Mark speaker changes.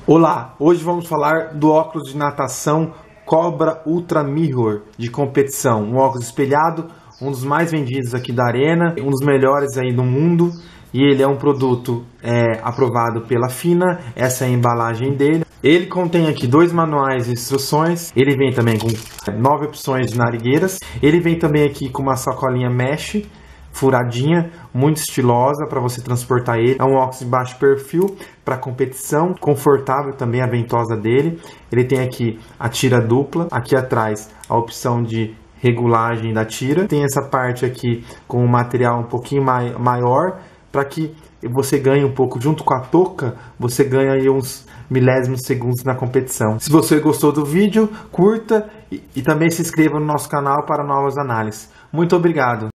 Speaker 1: Olá, hoje vamos falar do óculos de natação Cobra Ultra Mirror de competição. Um óculos espelhado, um dos mais vendidos aqui da Arena, um dos melhores aí do mundo. E ele é um produto aprovado pela FINA, essa é a embalagem dele. Ele contém aqui 2 manuais de instruções, ele vem também com 9 opções de narigueiras. Ele vem também aqui com uma sacolinha mesh, furadinha, muito estilosa para você transportar ele. É um óculos de baixo perfil para competição, confortável também a ventosa dele. Ele tem aqui a tira dupla, aqui atrás a opção de regulagem da tira. Tem essa parte aqui com um material um pouquinho maior, para que você ganhe um pouco, junto com a touca, você ganha aí uns milésimos segundos na competição. Se você gostou do vídeo, curta e também se inscreva no nosso canal para novas análises. Muito obrigado!